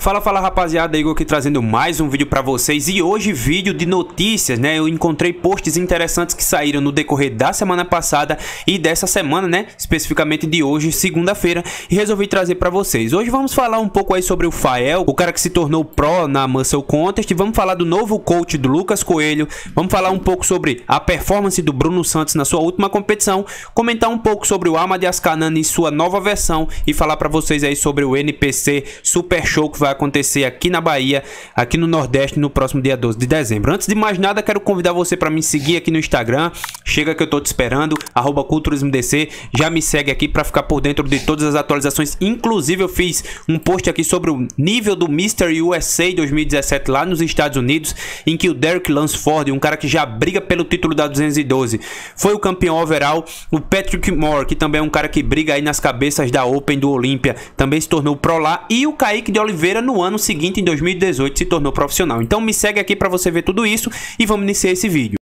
Fala rapaziada, Igor aqui trazendo mais um vídeo pra vocês. E hoje vídeo de notícias, né? Eu encontrei posts interessantes que saíram no decorrer da semana passada e dessa semana, né? Especificamente de hoje, segunda-feira, e resolvi trazer pra vocês. Hoje vamos falar um pouco aí sobre o Fael, o cara que se tornou pro na Muscle Contest. Vamos falar do novo coach do Lucas Coelho. Vamos falar um pouco sobre a performance do Bruno Santos na sua última competição, comentar um pouco sobre o Amad Ascanani e sua nova versão e falar pra vocês aí sobre o NPC Super Show que vai acontecer aqui na Bahia, aqui no Nordeste, no próximo dia 12 de dezembro. Antes de mais nada, quero convidar você para me seguir aqui no Instagram. Chega que eu tô te esperando, @culturismodc. Já me segue aqui para ficar por dentro de todas as atualizações. Inclusive eu fiz um post aqui sobre o nível do Mr. USA 2017 lá nos Estados Unidos, em que o Derek Lansford, um cara que já briga pelo título da 212, foi o campeão overall. O Patrick Moore, que também é um cara que briga aí nas cabeças da Open do Olímpia, também se tornou pro lá. E o Kaique de Oliveira, no ano seguinte, em 2018, se tornou profissional. Então me segue aqui para você ver tudo isso e vamos iniciar esse vídeo.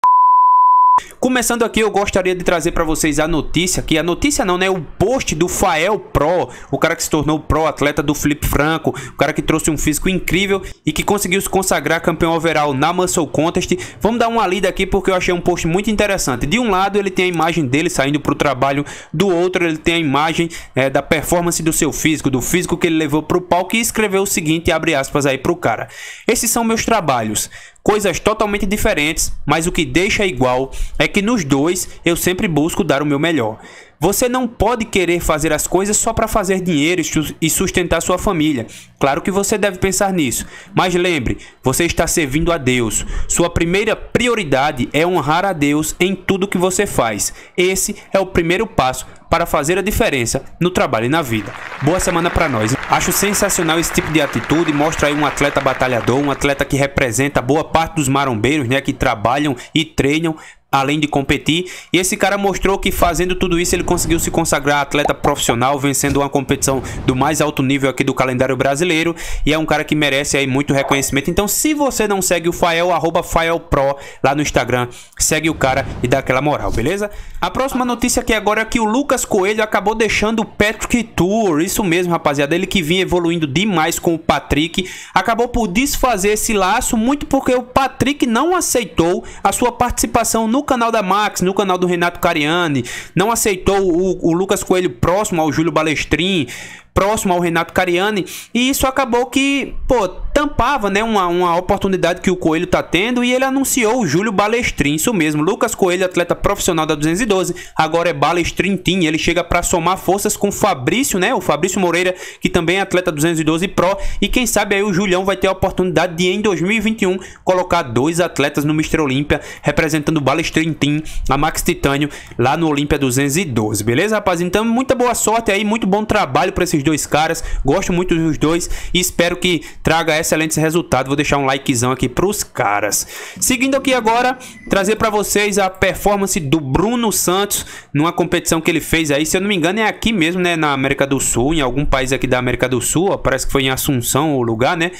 Começando aqui, eu gostaria de trazer para vocês a notícia aqui, a notícia não, né, o post do Fael Pro, o cara que se tornou pro atleta do Felipe Franco, o cara que trouxe um físico incrível e que conseguiu se consagrar campeão overall na Muscle Contest. Vamos dar uma lida aqui porque eu achei um post muito interessante. De um lado ele tem a imagem dele saindo para o trabalho, do outro ele tem a imagem da performance do seu físico, do físico que ele levou para o palco, e escreveu o seguinte, abre aspas aí para o cara: esses são meus trabalhos. Coisas totalmente diferentes, mas o que deixa igual é que nos dois eu sempre busco dar o meu melhor. Você não pode querer fazer as coisas só para fazer dinheiro e sustentar sua família. Claro que você deve pensar nisso, mas lembre, você está servindo a Deus. Sua primeira prioridade é honrar a Deus em tudo que você faz. Esse é o primeiro passo para fazer a diferença no trabalho e na vida. Boa semana para nós. Acho sensacional esse tipo de atitude, mostra aí um atleta batalhador, um atleta que representa boa parte dos marombeiros, né, que trabalham e treinam além de competir. E esse cara mostrou que fazendo tudo isso ele conseguiu se consagrar atleta profissional, vencendo uma competição do mais alto nível aqui do calendário brasileiro, e é um cara que merece aí muito reconhecimento. Então se você não segue o Fael, @FaelPro lá no Instagram, segue o cara e dá aquela moral, beleza? A próxima notícia aqui agora é que o Lucas Coelho acabou deixando o Patrick Tour. Isso mesmo, rapaziada, ele que vinha evoluindo demais com o Patrick, acabou por desfazer esse laço, muito porque o Patrick não aceitou a sua participação no canal da Max, no canal do Renato Cariani, não aceitou o Lucas Coelho próximo ao Júlio Balestrin, próximo ao Renato Cariani, e isso acabou que, pô, tampava, né, uma oportunidade que o Coelho tá tendo, e ele anunciou o Júlio Balestrin. Isso mesmo, Lucas Coelho, atleta profissional da 212, agora é Balestrin Team. Ele chega para somar forças com o Fabrício, né, o Fabrício Moreira, que também é atleta 212 Pro, e quem sabe aí o Julião vai ter a oportunidade de, em 2021, colocar dois atletas no Mr. Olímpia, representando o Balestrin Team, a Max Titânio, lá no Olímpia 212, beleza, rapaz? Então, muita boa sorte aí, muito bom trabalho para esses dois caras, gosto muito dos dois e espero que traga excelentes resultados. Vou deixar um likezão aqui pros caras. Seguindo aqui agora, trazer para vocês a performance do Bruno Santos numa competição que ele fez aí, se eu não me engano é aqui mesmo, né, na América do Sul, em algum país aqui da América do Sul, ó, parece que foi em Assunção o lugar, né?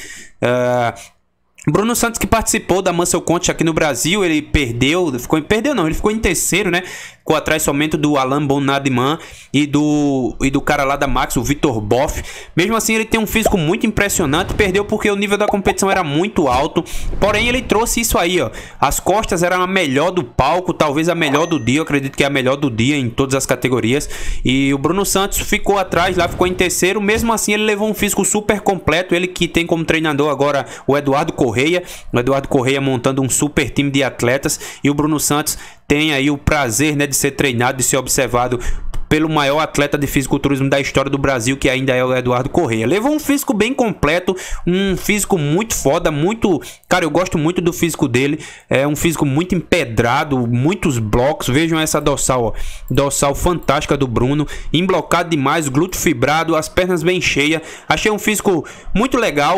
Bruno Santos, que participou da Muscle Contest aqui no Brasil, ele perdeu não, ele ficou em terceiro, né? Ficou atrás somente do Alain Bonadiman e do cara lá da Max, o Vitor Boff. Mesmo assim, ele tem um físico muito impressionante. Perdeu porque o nível da competição era muito alto. Porém, ele trouxe isso aí, ó. As costas eram a melhor do palco, talvez a melhor do dia. Eu acredito que é a melhor do dia em todas as categorias. E o Bruno Santos ficou atrás lá, ficou em terceiro. Mesmo assim, ele levou um físico super completo. Ele que tem como treinador agora o Eduardo Correia. O Eduardo Correia montando um super time de atletas. E o Bruno Santos tem aí o prazer, né, de ser treinado, de ser observado pelo maior atleta de fisiculturismo da história do Brasil, que ainda é o Eduardo Correia. Levou um físico bem completo, um físico muito foda, muito... Cara, eu gosto muito do físico dele, é um físico muito empedrado, muitos blocos. Vejam essa dorsal, ó, dorsal fantástica do Bruno, emblocado demais, glúteo fibrado, as pernas bem cheias. Achei um físico muito legal.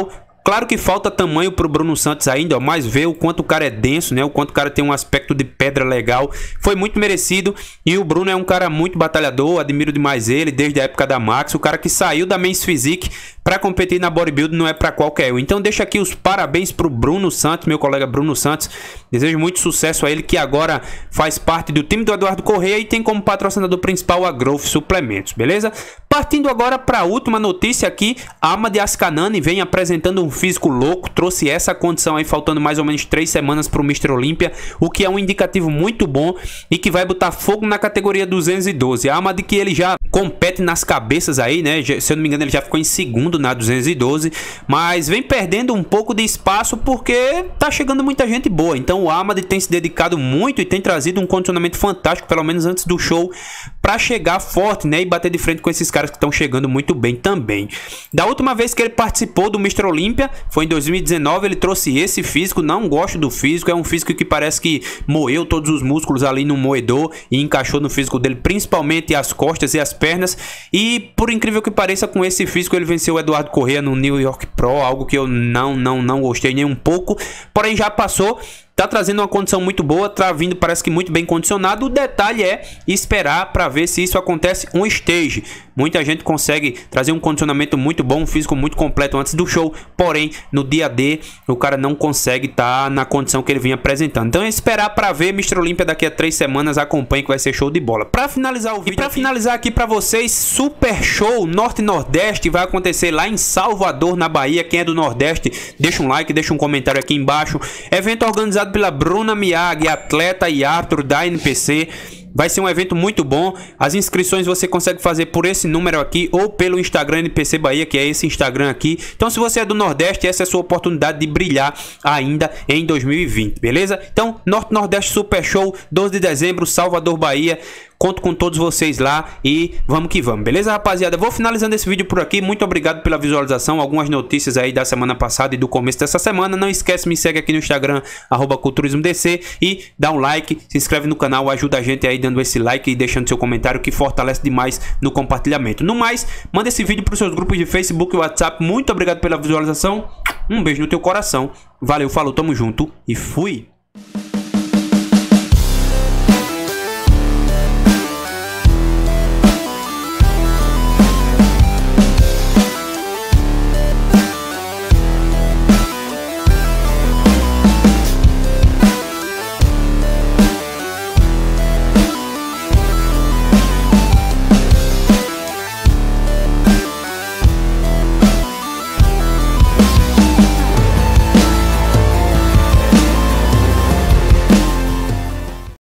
Claro que falta tamanho pro Bruno Santos ainda, ó, mas vê o quanto o cara é denso, né? O quanto o cara tem um aspecto de pedra legal. Foi muito merecido e o Bruno é um cara muito batalhador, admiro demais ele desde a época da Max. O cara que saiu da Men's Physique para competir na bodybuilding não é para qualquer um. Então deixa aqui os parabéns pro Bruno Santos, meu colega Bruno Santos. Desejo muito sucesso a ele, que agora faz parte do time do Eduardo Corrêa e tem como patrocinador principal a Growth Suplementos, beleza? Partindo agora para a última notícia aqui, a Amad Askanani vem apresentando um físico louco, trouxe essa condição aí faltando mais ou menos 3 semanas para o Mr. Olympia, o que é um indicativo muito bom e que vai botar fogo na categoria 212. A Amad, que ele já compete nas cabeças aí, né? Se eu não me engano, ele já ficou em segundo na 212, mas vem perdendo um pouco de espaço porque tá chegando muita gente boa. Então o Amad tem se dedicado muito e tem trazido um condicionamento fantástico, pelo menos antes do show, para chegar forte, né? E bater de frente com esses caras que estão chegando muito bem também. Da última vez que ele participou do Mr. Olympia, foi em 2019, ele trouxe esse físico. Não gosto do físico, é um físico que parece que moeu todos os músculos ali no moedor e encaixou no físico dele, principalmente as costas e as pernas. E por incrível que pareça, com esse físico ele venceu o Eduardo Corrêa no New York Pro, algo que eu não gostei nem um pouco, porém já passou. Tá trazendo uma condição muito boa, tá vindo, parece que muito bem condicionado. O detalhe é esperar para ver se isso acontece on stage. Muita gente consegue trazer um condicionamento muito bom, um físico muito completo antes do show, porém no dia D o cara não consegue estar na condição que ele vinha apresentando. Então é esperar para ver. Mr. Olympia daqui a 3 semanas, acompanhe que vai ser show de bola. Para finalizar o vídeo, e para finalizar aqui para vocês, Super Show Norte Nordeste vai acontecer lá em Salvador, na Bahia. Quem é do Nordeste, deixa um like, deixa um comentário aqui embaixo. Evento organizado pela Bruna Miyagi, atleta, e Arthur da NPC. Vai ser um evento muito bom. As inscrições você consegue fazer por esse número aqui ou pelo Instagram NPC Bahia, que é esse Instagram aqui. Então se você é do Nordeste, essa é a sua oportunidade de brilhar ainda em 2020, beleza? Então Norte Nordeste Super Show, 12 de dezembro, Salvador, Bahia. Conto com todos vocês lá e vamos que vamos, beleza, rapaziada? Vou finalizando esse vídeo por aqui. Muito obrigado pela visualização. Algumas notícias aí da semana passada e do começo dessa semana. Não esquece, me segue aqui no Instagram, @culturismodc, e dá um like, se inscreve no canal, ajuda a gente aí dando esse like e deixando seu comentário, que fortalece demais no compartilhamento. No mais, manda esse vídeo para os seus grupos de Facebook e WhatsApp. Muito obrigado pela visualização. Um beijo no teu coração. Valeu, falou, tamo junto e fui!